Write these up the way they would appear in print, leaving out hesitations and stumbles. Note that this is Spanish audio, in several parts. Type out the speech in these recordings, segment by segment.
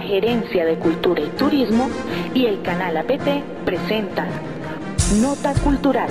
Gerencia de Cultura y Turismo y el canal APT presentan Nota Cultural.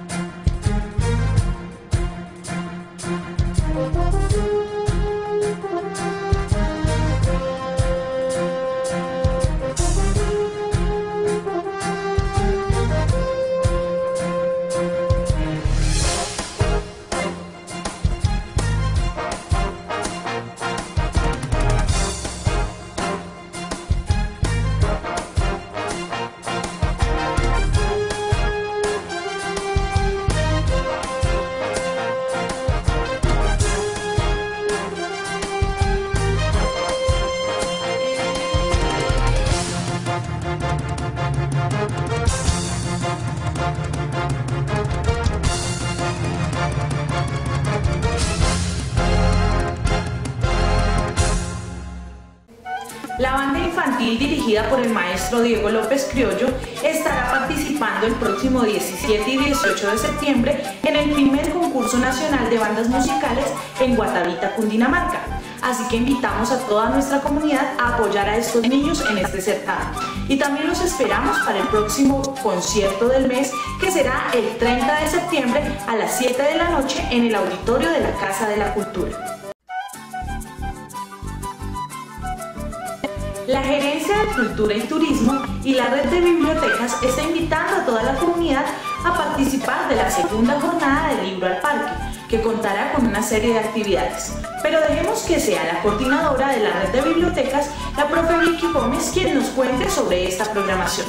La banda infantil dirigida por el maestro Diego López Criollo estará participando el próximo 17 y 18 de septiembre en el primer concurso nacional de bandas musicales en Guatavita, Cundinamarca. Así que invitamos a toda nuestra comunidad a apoyar a estos niños en este certamen. Y también los esperamos para el próximo concierto del mes, que será el 30 de septiembre a las 7 de la noche en el auditorio de la Casa de la Cultura. La Gerencia de Cultura y Turismo y la Red de Bibliotecas está invitando a toda la comunidad a participar de la segunda jornada del Libro al Parque, que contará con una serie de actividades. Pero dejemos que sea la coordinadora de la Red de Bibliotecas, la profe Vicky Gómez, quien nos cuente sobre esta programación.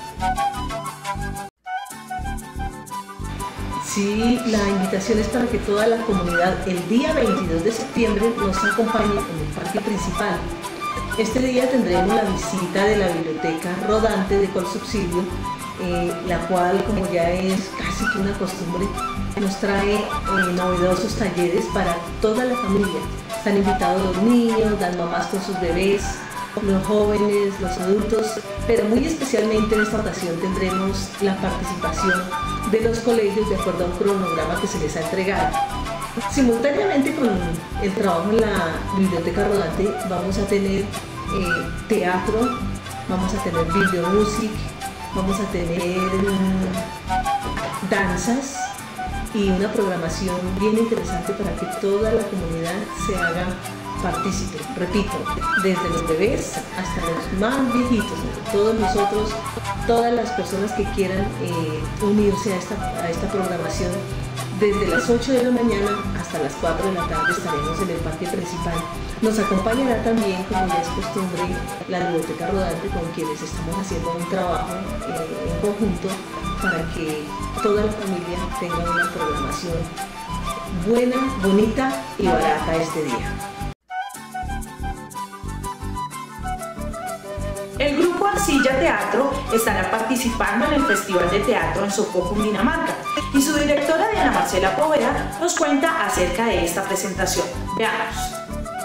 Sí, la invitación es para que toda la comunidad el día 22 de septiembre nos acompañe en el parque principal. Este día tendremos la visita de la biblioteca rodante de Colsubsidio, la cual, como ya es casi que una costumbre, nos trae novedosos talleres para toda la familia. Están invitados los niños, las mamás con sus bebés, los jóvenes, los adultos, pero muy especialmente en esta ocasión tendremos la participación de los colegios de acuerdo a un cronograma que se les ha entregado. Simultáneamente con el trabajo en la biblioteca rodante vamos a tener teatro, vamos a tener video music, vamos a tener danzas y una programación bien interesante para que toda la comunidad se haga partícipe. Repito, desde los bebés hasta los más viejitos, todos nosotros, todas las personas que quieran unirse a esta programación. Desde las 8 de la mañana hasta las 4 de la tarde estaremos en el parque principal. Nos acompañará también, como ya es costumbre, la biblioteca rodante, con quienes estamos haciendo un trabajo en conjunto para que toda la familia tenga una programación buena, bonita y barata este día. El grupo Arcilla Teatro estará participando en el Festival de Teatro en Sopó, Cundinamarca, y su directora Diana Marcela Poveda nos cuenta acerca de esta presentación. Veamos.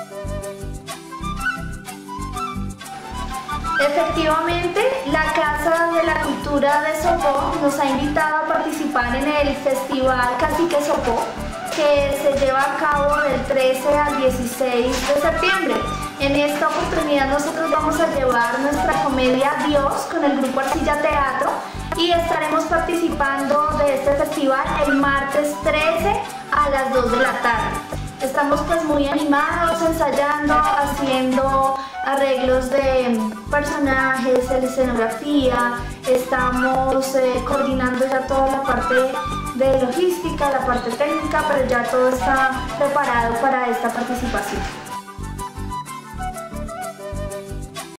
Efectivamente, la Casa de la Cultura de Sopó nos ha invitado a participar en el Festival Cacique Sopó, que se lleva a cabo del 13 al 16 de septiembre. En esta oportunidad nosotros vamos a llevar nuestra comedia Dios con el grupo Arcilla Teatro y estaremos participando de este festival el martes 13 a las 2 de la tarde. Estamos pues muy animados, ensayando, haciendo arreglos de personajes, de escenografía, estamos coordinando ya toda la parte de logística, la parte técnica, pero ya todo está preparado para esta participación.